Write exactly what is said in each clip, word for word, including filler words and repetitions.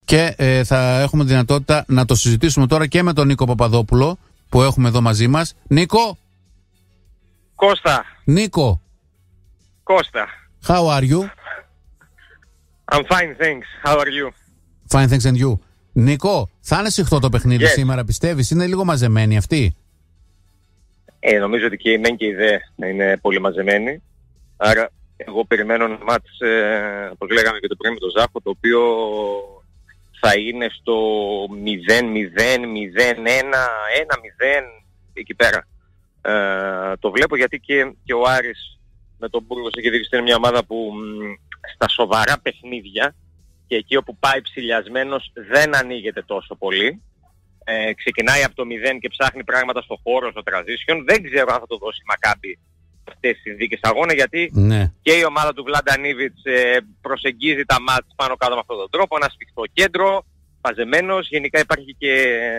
Και ε, θα έχουμε δυνατότητα να το συζητήσουμε τώρα και με τον Νίκο Παπαδόπουλο που έχουμε εδώ μαζί μας. Νίκο! Κώστα! Νίκο! Κώστα! How are you? I'm fine, thanks. How are you? Fine, thanks and you. Νίκο, θα είναι σιχτό το παιχνίδι yes. σήμερα, πιστεύεις? Είναι λίγο μαζεμένοι αυτοί? Ε, νομίζω ότι και η μεν και η δε είναι πολύ μαζεμένοι. Άρα εγώ περιμένω ένα μάτς, ε, όπως λέγαμε και το πριν με τον Ζάχο, το οποίο θα είναι στο μηδέν μηδέν, μηδέν ένα, ένα μηδέν εκεί πέρα. Ε, το βλέπω γιατί και, και ο Άρης με τον Μπούργος έχει δείξει είναι μια ομάδα που μ, στα σοβαρά παιχνίδια και εκεί όπου πάει ψηλιασμένος δεν ανοίγεται τόσο πολύ. Ε, ξεκινάει από το μηδέν και ψάχνει πράγματα στο χώρο, στο transition. Δεν ξέρω αν θα το δώσει η Μακάμπι αυτές τις συνθήκες αγώνα, γιατί ναι. και η ομάδα του Βλάντα Νίβιτς ε, προσεγγίζει τα μάτς πάνω κάτω με αυτόν τον τρόπο, ένα σφιχτό κέντρο, παζεμένος. Γενικά υπάρχει και,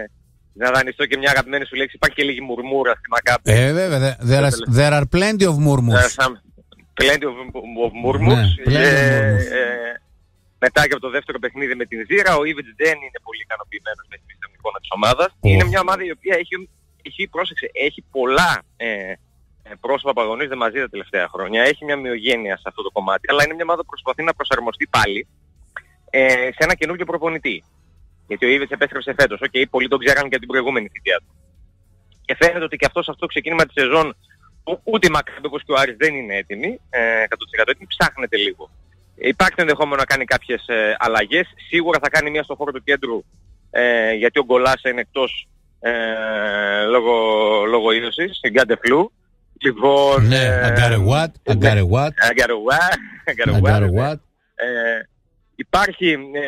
να δανειστώ και μια αγαπημένη σου λέξη, υπάρχει και λίγη μουρμούρα στη Μακάμπι. Ε, βέβαια, there are, there are plenty of murmurs. Plenty of, of murmurs. Ναι, ε, ε, μετά και από το δεύτερο παιχνίδι με την Ζήρα, ο Ήβιτς δεν είναι πολύ ικανοποιημένος με την εικόνα της ομάδας. Oh. Είναι μια ομάδα η οποία έχει, έχει, πρόσεξε, έχει πολλά ε, πρόσωπα που αγωνίζονται μαζί τα τελευταία χρόνια. Έχει μια μειογένεια σε αυτό το κομμάτι, αλλά είναι μια ομάδα που προσπαθεί να προσαρμοστεί πάλι ε, σε ένα καινούργιο προπονητή. Γιατί ο Ήβιτς επέστρεψε φέτος. Οκ, okay, πολλοί τον ξέραν και από την προηγούμενη θητεία του. Και φαίνεται ότι και αυτό σε αυτό το ξεκίνημα της σεζόν, ούτε η Μακάμπι όπως και ο Άρης δεν είναι έτοιμοι, ε, εκατό τοις εκατό έτοιμοι, ψάχνεται λίγο. Υπάρχει ενδεχόμενο να κάνει κάποιες ε, αλλαγές. Σίγουρα θα κάνει μία στο χώρο του κέντρου, ε, γιατί ο Γκολάς είναι εκτός ε, λόγω, λόγω ίωσης, η Γκάντε Φλου. Λοιπόν... Ναι, I got a what, I got a what, I got a what, I got a what. what. Ε, υπάρχει,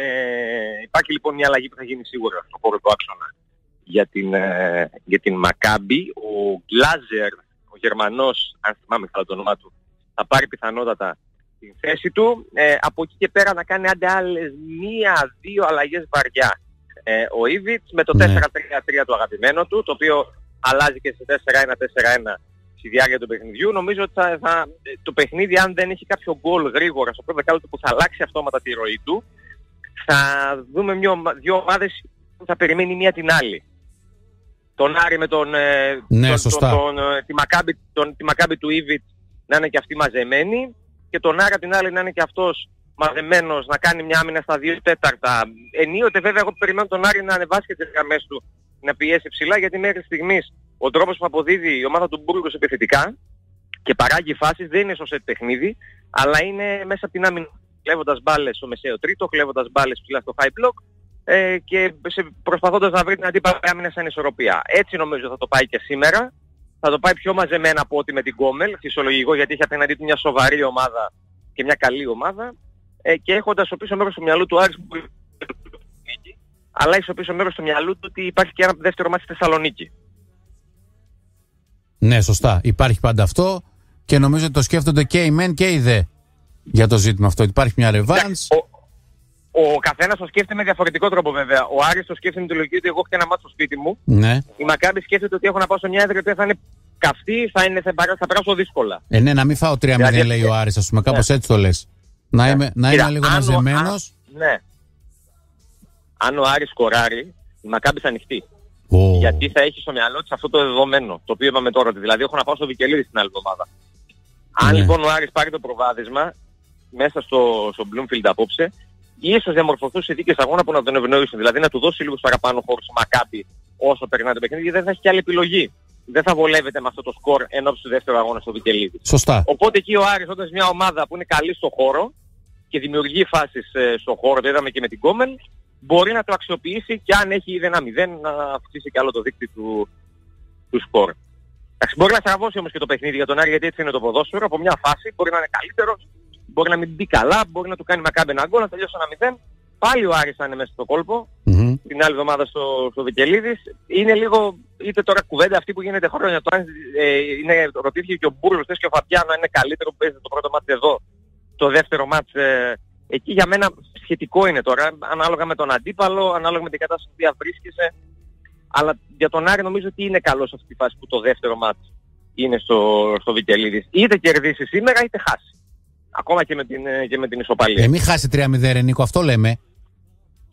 ε, υπάρχει λοιπόν μια αλλαγή που θα γίνει σίγουρα στο χώρο του άξονα για την, ε, για την Μακάμπι. Ο Γκλάζερ, ο Γερμανός, αν θυμάμαι καλά το όνομά του, θα πάρει πιθανότατα την θέση του. Ε, από εκεί και πέρα να κάνει άντε άλλες μία-δύο αλλαγές βαριά. Ε, ο Ήβιτς με το ναι. τέσσερα τρία τρία το αγαπημένο του, το οποίο αλλάζει και σε τέσσερα ένα τέσσερα ένα στη διάρκεια του παιχνιδιού. Νομίζω ότι θα, θα, το παιχνίδι, αν δεν έχει κάποιο γκολ γρήγορα στο πρώτο δεκάλεπτο που θα αλλάξει αυτόματα τη ροή του, θα δούμε μια, δύο ομάδες που θα περιμένει μία την άλλη. Τον Άρη με τον, ναι, τον, σωστά. τον, τον, τη, Μακάμπι, τον, τη Μακάμπι του Ήβιτς να είναι και αυτή μαζεμένη, και τον Άρα την άλλη να είναι και αυτός μαζεμένος, να κάνει μια άμυνα στα δύο τέταρτα. Ενίοτε βέβαια εγώ περιμένω τον Άρη να ανεβάσει και τις γραμμές του, να πιέσει ψηλά, γιατί μέχρι στιγμής ο τρόπος που αποδίδει η ομάδα του Μπούργος επιθετικά και παράγει φάσεις δεν είναι στο σετ παιχνίδι, αλλά είναι μέσα από την άμυνα, κλέβοντας μπάλες στο μεσαίο τρίτο, κλέβοντας μπάλες ψηλά στο high block ε, και προσπαθώντας να βρει την αντίπαλη άμυνα σαν ισορροπία. Έτσι νομίζω θα το πάει και σήμερα. Θα το πάει πιο μαζεμένα από ό,τι με την Γκόμελ, φυσιολογικό, γιατί έχει απέναντί του μια σοβαρή ομάδα και μια καλή ομάδα, ε, και έχοντας στο πίσω μέρος του μυαλού του Άρης που αλλά έχει στο πίσω μέρος του μυαλού του ότι υπάρχει και ένα δεύτερο μάτι στη Θεσσαλονίκη. Ναι, σωστά. Υπάρχει πάντα αυτό και νομίζω ότι το σκέφτονται και οι μεν και οι δε για το ζήτημα αυτό. Υπάρχει μια ρεβάνς. Ο, ο καθένας το σκέφτεται με διαφορετικό τρόπο βέβαια. Ο Άρης το σκέφτεται με τη λογική ότι εγώ έχω και ένα μάτι στο σπίτι μου. Ναι. Η Μακάμπι σκέφτεται ότι έχω να πάω σε μια έδρα που θα είναι καυτή, θα, είναι, θα, θα περάσω δύσκολα. Ε, ναι, να μην φάω τρία μηδέν λέει ο Άρης, ας πούμε, κάπως ναι. έτσι το λες. Να είμαι, να είμαι λίγο μαζεμένος. Ναι. Αν ο Άρης σκοράρει, η Μακάμπι θα ανοιχτεί. Oh. Γιατί θα έχει στο μυαλό της αυτό το δεδομένο, το οποίο είπαμε τώρα. Δηλαδή έχω να πάω στο Βικελίδη στην άλλη εβδομάδα. Αν ναι. λοιπόν ο Άρης πάρει το προβάδισμα μέσα στο, στο Bloomfield απόψε, ίσως διαμορφωθούν συνθήκες αγώνα που να τον ευνοήσουν. Δηλαδή να του δώσει λίγο παραπάνω χώρο στο Μακάμπι όσο περνάει το παιχνίδι, γιατί δεν θα έχει και άλλη επιλογή. Δεν θα βολεύεται με αυτό το σκορ ενώπιση του δεύτερου αγώνα στο Βικελίδη. Σωστά. Οπότε εκεί ο Άρης, όταν μια ομάδα που είναι καλή στο χώρο και δημιουργεί φάσεις ε, στο χώρο, το είδαμε και με την Κόμεν, μπορεί να το αξιοποιήσει και αν έχει ήδη ένα μηδέν να αυξήσει και άλλο το δείκτη του, του σκορ. Εντάξει, μπορεί να στραβώσει όμως και το παιχνίδι για τον Άρη, γιατί έτσι είναι το ποδόσφαιρο. Από μια φάση μπορεί να είναι καλύτερος, μπορεί να μην μπει καλά, μπορεί να του κάνει Μακάμπι ένα γκολ, να τελειώσει ένα μηδέν. Πάλι ο Άρης θα είναι μέσα στο κόλπο, mm-hmm. την άλλη εβδομάδα στο, στο Βικελίδης. Είναι λίγο, είτε τώρα κουβέντα αυτή που γίνεται χρόνια, το αν ε, είναι, ρωτήθηκε και ο Μπούρλος και ο Φαπιάνο, είναι καλύτερο που παίζει το πρώτο μάτς εδώ, το δεύτερο μάτς ε, εκεί. Για μένα σχετικό είναι τώρα, ανάλογα με τον αντίπαλο, ανάλογα με την κατάσταση που βρίσκεσαι. Αλλά για τον Άρη νομίζω ότι είναι καλό σε αυτή τη φάση που το δεύτερο μάτς είναι στο, στο Βικελίδης. Είτε κερδίσει σήμερα είτε χάσει. Ακόμα και με την, και με την ισοπαλία. Ε, μην χάσει τρία μηδέν, Νίκο, αυτό λέμε.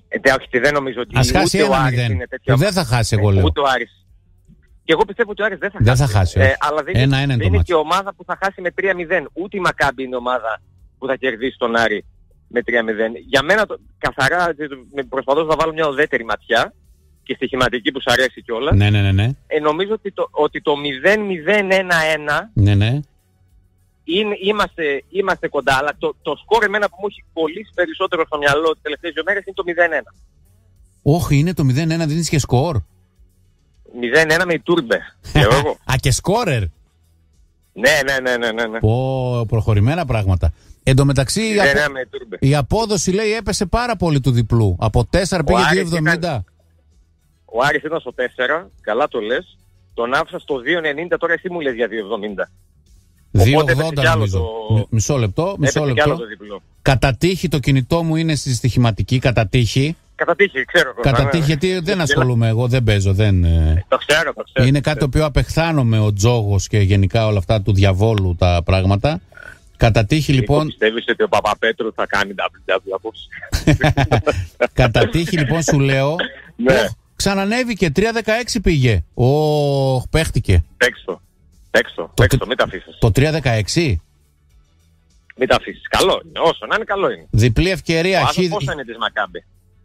Ε, όχι, δεν νομίζω ότι ας χάσει ούτε ο ένα Άρης μηδέν. είναι τέτοιο. Δεν θα χάσει, εγώ λέω. Ούτε ο Άρης. Και εγώ πιστεύω ότι ο Άρης δεν θα δεν χάσει. Θα χάσει ε, αλλά δεν, ένα, ένα δεν είναι, είναι το και ομάδα που θα χάσει με τρία μηδέν. Ούτε η Μακάμπι είναι ομάδα που θα κερδίσει τον Άρη με τρία μηδέν. Για μένα, το, καθαρά, προσπαθώ να βάλω μια ουδέτερη ματιά και στοιχηματική που σου αρέσει κιόλας. Ναι, ναι, ναι, ναι. Ε, νομίζω ότι το, ότι το μηδέν μηδέν ένα ένα ναι, ναι. Είναι, είμαστε, είμαστε κοντά, αλλά το, το σκορ εμένα που μου έχει κολλήσει περισσότερο στο μυαλό τις τελευταίες δύο μέρες είναι το μηδέν ένα. Όχι, είναι το μηδέν ένα, δίνεις και σκορ. μηδέν ένα με η Τούρμπε. Α, και σκόρερ. Ναι, ναι, ναι, ναι, ναι, ναι. Πω, προχωρημένα πράγματα. Εν τω μεταξύ η, απο... η απόδοση λέει έπεσε πάρα πολύ του διπλού. Από τέσσερα πήγε δύο εβδομήντα. Ήταν... Ο Άρης ήταν στο τέσσερα, καλά το λες. Τον άφησα στο δύο ενενήντα, τώρα εσύ μου λες για δύο εβδομήντα. δύο ογδόντα νομίζω. Το... Μισό λεπτό. Μισό λεπτό. Κατά τύχη το κινητό μου είναι στη στοιχηματική, κατά τύχη. Κατά τύχη, ξέρω. Κατά τύχη, γιατί δεν ασχολούμαι εγώ, δεν παίζω. Δεν... Το ξέρω, το ξέρω. Είναι κάτι το οποίο απεχθάνομαι ο τζόγος και γενικά όλα αυτά του διαβόλου τα πράγματα. Κατά τύχη λοιπόν... Πιστεύεις ότι ο Παπαπέτρου θα κάνει ντάμπλιου ντάμπλιου απόψε? Κατά τύχη λοιπόν σου λέω... Ναι. Ξανανέβηκε, τρία δεκαέξι πήγε. Ωχ, παίχτηκε. Παίξτο. Παίξτο, παίξτο, μην τα αφήσεις. Το τρία δεκαέξι. Μην τα αφήσεις. Καλό είναι, όσο να είναι καλό είναι. Διπλή ευκαιρία. Άσο χι... πόσο είναι της Μακάμπη?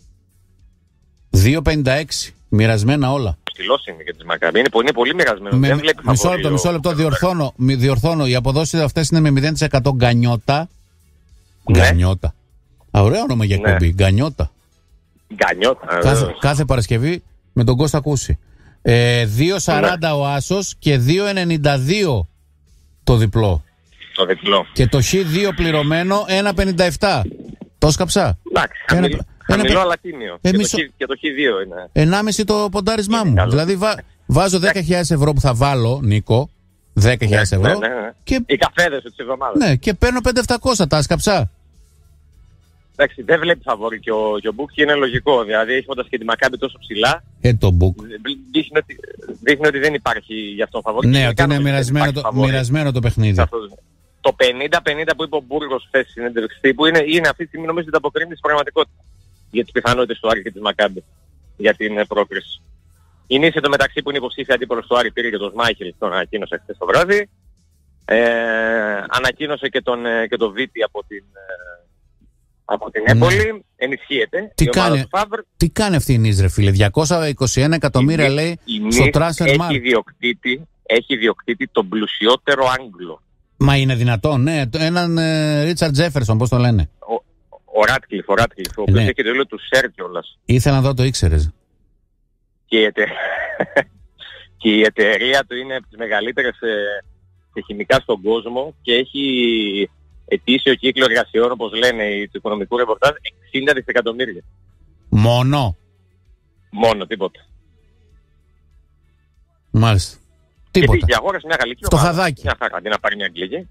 δύο πενήντα έξι. Μοιρασμένα όλα. Ψηλός είναι και της Μακάμπη. Είναι, είναι πολύ μοιρασμένο. Με, δεν βλέπει μισό λεπτό, μισό λεπτό. Διορθώνω, διορθώνω. Οι αποδόσεις αυτές είναι με μηδέν τοις εκατό γκανιώτα. Ναι. Γκανιώτα. Α, ωραίο όνομα για εκπομπή. Ναι. Γκανιώτα. Γκανιώτα. Κάθε, κάθε Παρασκευή με τον Κώστα Κούση. Ε, δύο σαράντα ναι. Ο άσος και δύο ενενήντα δύο το διπλό. Το διπλό. Και το χ δύο πληρωμένο ένα πενήντα επτά. Το σκαψά. Εντάξει, χαμηλό, χαμηλό αλλά τίμιο. Ε, και, μισο... το χ, και το χ δύο είναι. ενάμιση το ποντάρισμά είναι μου. Καλό. Δηλαδή βα... βάζω δέκα χιλιάδες ευρώ που θα βάλω, Νίκο. δέκα χιλιάδες ναι, ευρώ. Ναι, ναι, ναι. Και... οι καφέδες της εβδομάδας. Ναι, και παίρνω πέντε χιλιάδες επτακόσια, τα σκαψά. Εντάξει, δεν βλέπει φαβόρι και ο, και ο Μπουκ και είναι λογικό. Δηλαδή, έχοντας και τη Μακάμπη τόσο ψηλά, ε, το Μπουκ. Δείχνει ότι, δείχνει ότι δεν υπάρχει γι' αυτό φαβόρι. Ναι, ότι είναι μοιρασμένο το, μοιρασμένο το παιχνίδι. Αυτό, το πενήντα πενήντα που είπε ο Μπούργος χθες στην συνέντευξη, που είναι, είναι αυτή τη στιγμή νομίζω ότι αποκρίνει της πραγματικότητα για τις πιθανότητες του Άρη και της Μακάμπη για την πρόκριση. Η Νίση το μεταξύ που είναι υποψήφια αντίπολος του Άρη πήρε και τον Σμάιχελ, τον ανακοίνωσε χθες το βράδυ. Ε, ανακοίνωσε και τον, και τον Βίτη από την... Από την Έπολη, ναι. Ενισχύεται. Τι κάνει, τι κάνει αυτή η Νίζ, ρε φίλε, διακόσια είκοσι ένα εκατομμύρια η, λέει η στο transfer market. Έχει, έχει διοκτήτη τον πλουσιότερο Άγγλο. Μα είναι δυνατόν, ναι, έναν Ρίτσαρντ Τζέφερσον, πώς το λένε. Ο, ο Ράτκλιφ, ο Ράτκλιφ, ο οποίος ναι. Έχει το ήλιο του Σερ κιόλας. Ήθελα να δω, το ήξερες. Και η, εται... και η εταιρεία του είναι από τις μεγαλύτερες σε χημικά στον κόσμο και έχει... ετήσιο κύκλο εργασιών, όπως λένε του οικονομικού ρεπορτάζ, εξήντα δισεκατομμύρια. Μόνο. Μόνο, τίποτα. Μάλιστα. Τίποτα. Και, και αγόρασε μια γαλλική στο ομάδα. Χαδάκι. Μια χαρά, αντί να πάρει μια αγγλική.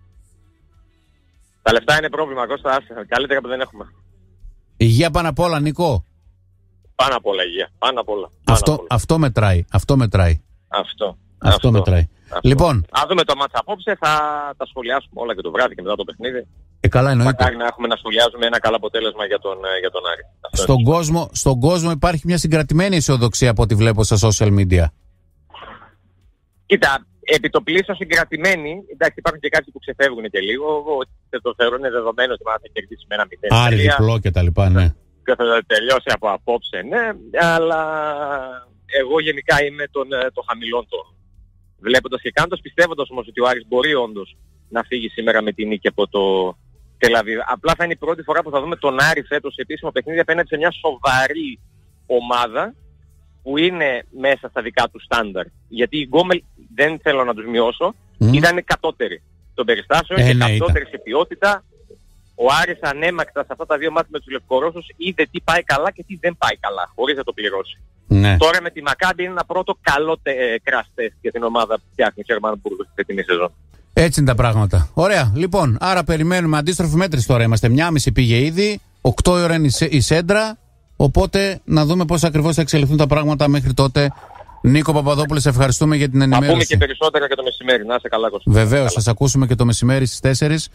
Τα λεφτά είναι πρόβλημα, Κώστα, καλύτερα που δεν έχουμε. Υγεία πάνω απ' όλα, Νίκο. Πάνω απ' όλα υγεία. Πάνω απ' όλα. Αυτό, απ' όλα. αυτό μετράει. Αυτό μετράει. Αυτό. Αυτό, αυτό μετράει. Αυτό. Λοιπόν. Αν δούμε το μάτσα απόψε, θα τα σχολιάσουμε όλα και το βράδυ και μετά το παιχνίδι. Ε, καλά εννοείται. Μακάρι να έχουμε να σχολιάζουμε ένα καλό αποτέλεσμα για τον, για τον Άρη. Στον κόσμο, στον κόσμο υπάρχει μια συγκρατημένη αισιοδοξία από ό,τι βλέπω στα social media. Κοίτα, επί το πλήσιο συγκρατημένοι, εντάξει υπάρχουν και κάποιοι που ξεφεύγουν και λίγο, ότι το θεωρούν δεδομένο ότι θα κερδίσει με ένα μηδέν. Άρη, διπλό και τα λοιπά, ναι. Και θα τελειώσει από απόψε, ναι, αλλά εγώ γενικά είμαι των, των χαμηλών τόνων. Βλέποντας και κάνοντας, πιστεύοντας όμως ότι ο Άρης μπορεί όντως να φύγει σήμερα με την νίκη από το Τελαβίβ. Απλά θα είναι η πρώτη φορά που θα δούμε τον Άρη φέτος σε επίσημο παιχνίδι απέναντι σε μια σοβαρή ομάδα που είναι μέσα στα δικά του στάνταρ. Γιατί οι Γκόμελ, δεν θέλω να τους μειώσω, mm. ήταν κατώτεροι των περιστάσεων ε, και ναι, κατώτεροι σε ποιότητα. Ο Άρης ανέμακτα σε αυτά τα δύο μάτια με τους Λευκορώσους είδε τι πάει καλά και τι δεν πάει καλά, χωρίς να το πληρώσει. Ναι. Τώρα με τη Μακάμπη είναι ένα πρώτο καλό ε, crash test για την ομάδα που φτιάχνει ο Σερμάν Μπούργος στη φετινή σεζόν. Έτσι είναι τα πράγματα. Ωραία. Λοιπόν, άρα περιμένουμε αντίστροφη μέτρηση τώρα. Είμαστε μια μισή πήγε ήδη, οκτώ η ώρα είναι η Σέντρα. Οπότε να δούμε πώς ακριβώς θα εξελιχθούν τα πράγματα μέχρι τότε. Νίκο Παπαδόπουλε, σε ευχαριστούμε για την ενημέρωση. Θα πούμε και περισσότερα και το μεσημέρι. Να είσαι καλά, Κώστα. Βεβαίως, σας ακούσουμε και το μεσημέρι στις τέσσερις.